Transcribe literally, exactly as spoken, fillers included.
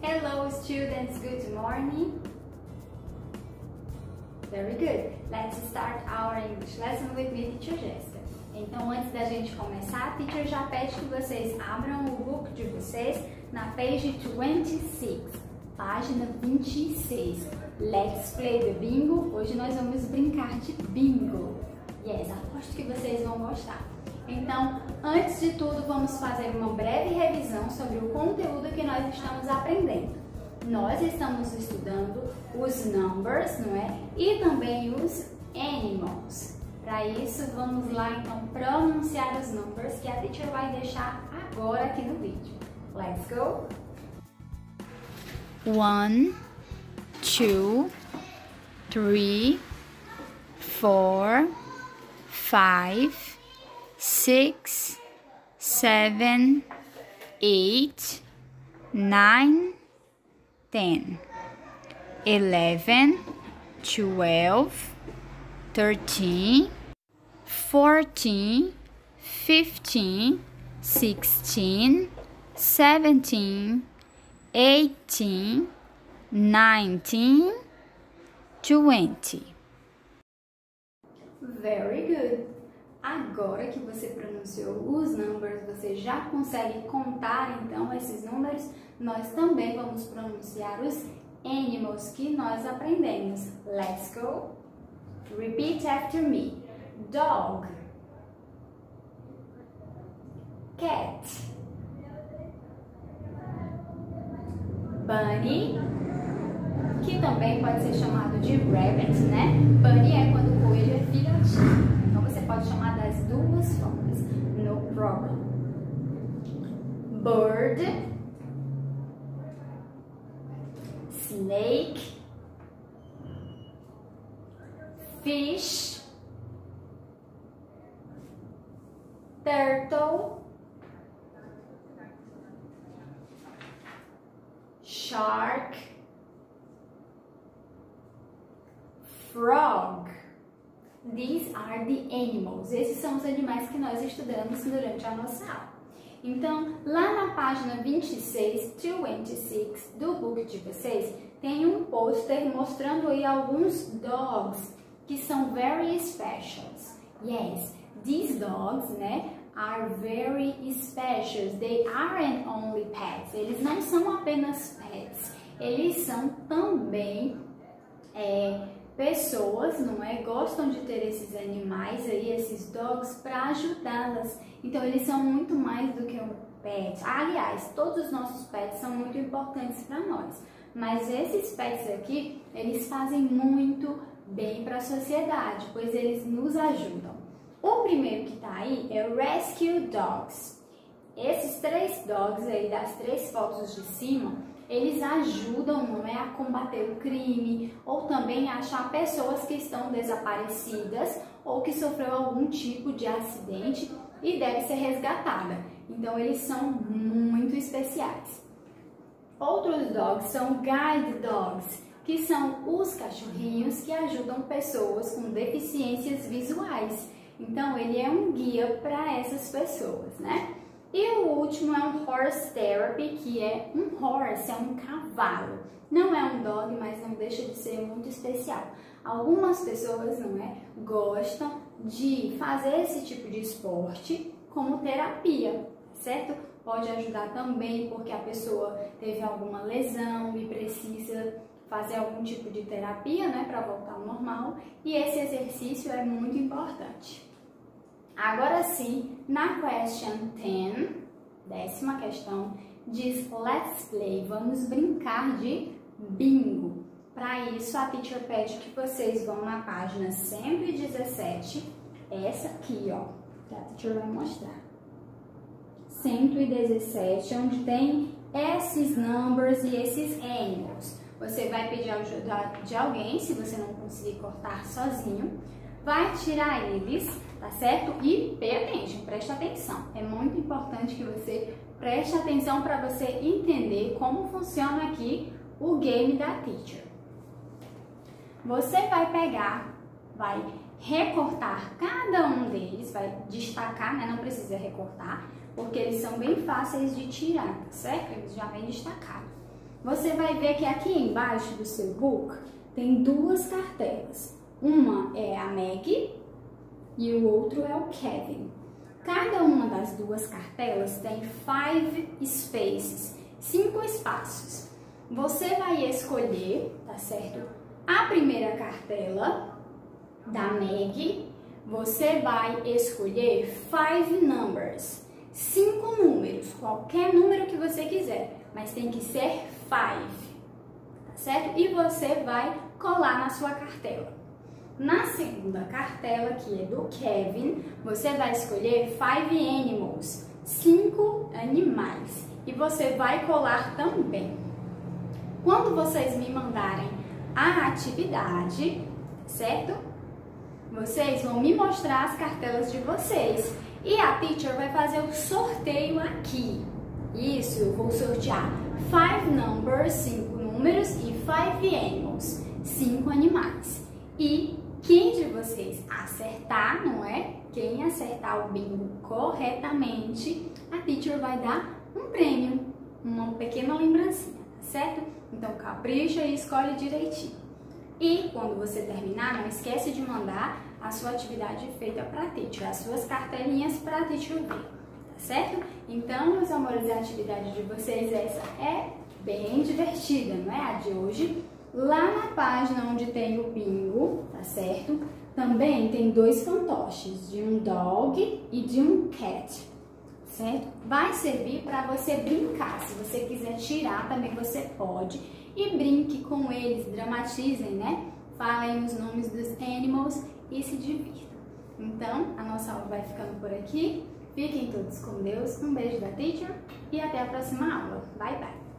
Hello students, good morning. Very good. Let's start our English lesson with me, Teacher Jéssica. Então, antes da gente começar, a Teacher já pede que vocês abram o book de vocês na page vinte e seis, página vinte e seis. Let's play the bingo. Hoje nós vamos brincar de bingo. Yes, aposto que vocês vão gostar. Então, antes de tudo, vamos fazer uma breve revisão sobre o conteúdo que nós estamos aprendendo. Nós estamos estudando os numbers, não é? E também os animals. Para isso, vamos lá então pronunciar os numbers que a teacher vai deixar agora aqui no vídeo. Let's go! One, two, three, four, five, six, seven, eight, nine, ten, eleven, twelve, thirteen, fourteen, fifteen, sixteen, seventeen, eighteen, nineteen, twenty. Very good. Agora que você pronunciou os numbers, você já consegue contar então esses números. Nós também vamos pronunciar os animals que nós aprendemos. Let's go. Repeat after me. Dog, cat, bunny, que também pode ser chamado de rabbit, né? Bunny é quando o coelho é filhotinho. Então você pode chamar das duas formas. No problem. Bird, snake, fish, turtle, shark, frog. These are the animals. Esses são os animais que nós estudamos durante a nossa aula. Então, lá na página vinte e seis, vinte e seis do book de vocês, tem um pôster mostrando aí alguns dogs que são very special. Yes, these dogs, né, are very special. They aren't only pets. Eles não são apenas pets. Eles são também é, pessoas, não é? Gostam de ter esses animais aí, esses dogs, para ajudá-las. Então, eles são muito mais do que um pet. Aliás, todos os nossos pets são muito importantes para nós. Mas esses pets aqui, eles fazem muito bem para a sociedade, pois eles nos ajudam. O primeiro que está aí é o Rescue Dogs. Esses três dogs aí, das três fotos de cima, eles ajudam, não é, a combater o crime ou também a achar pessoas que estão desaparecidas ou que sofreu algum tipo de acidente e deve ser resgatada. Então, eles são muito especiais. Outros dogs são Guide Dogs, que são os cachorrinhos que ajudam pessoas com deficiências visuais. Então, ele é um guia para essas pessoas, né? E o último é um Horse Therapy, que é um horse, é um cavalo. Não é um dog, mas não deixa de ser muito especial. Algumas pessoas, não é, gostam de fazer esse tipo de esporte como terapia, certo? Pode ajudar também porque a pessoa teve alguma lesão e precisa fazer algum tipo de terapia, né, para voltar ao normal. E esse exercício é muito importante. Agora sim, na question dez, décima questão, diz Let's play, vamos brincar de bingo. Para isso, a teacher pede que vocês vão na página cento e dezessete, essa aqui, ó, que a teacher vai mostrar. cento e dezessete, onde tem esses numbers e esses animals. Você vai pedir ajuda de alguém, se você não conseguir cortar sozinho, vai tirar eles, tá certo? E pay attention, preste atenção. É muito importante que você preste atenção para você entender como funciona aqui o game da teacher. Você vai pegar, vai recortar cada um deles, vai destacar, né? Não precisa recortar, porque eles são bem fáceis de tirar, tá certo? Eles já vêm destacados. Você vai ver que aqui embaixo do seu book tem duas cartelas. Uma é a Maggie e o outro é o Kevin. Cada uma das duas cartelas tem five spaces, cinco espaços. Você vai escolher, tá certo? A primeira cartela da Maggie, você vai escolher five numbers, cinco números, qualquer número que você quiser, mas tem que ser five, tá certo? E você vai colar na sua cartela. Na segunda cartela, que é do Kevin, você vai escolher five animals, cinco animais, e você vai colar também. Quando vocês me mandarem a atividade, certo? Vocês vão me mostrar as cartelas de vocês e a teacher vai fazer o sorteio aqui. Isso, eu vou sortear five numbers, cinco números, e five animals, cinco animais. E quem de vocês acertar, não é? Quem acertar o bingo corretamente, a teacher vai dar um prêmio, uma pequena lembrancinha, tá certo? Então capricha e escolhe direitinho. E quando você terminar, não esquece de mandar a sua atividade feita para a teacher, as suas cartelinhas para a teacher ver, tá certo? Então, meus amores, a atividade de vocês essa é bem divertida, não é? A de hoje. Lá na página onde tem o bingo, tá certo? Também tem dois fantoches, de um dog e de um cat, certo? Vai servir para você brincar. Se você quiser tirar, também você pode. E brinque com eles, dramatizem, né? Falem os nomes dos animals e se divirtam. Então, a nossa aula vai ficando por aqui. Fiquem todos com Deus. Um beijo da teacher e até a próxima aula. Bye, bye!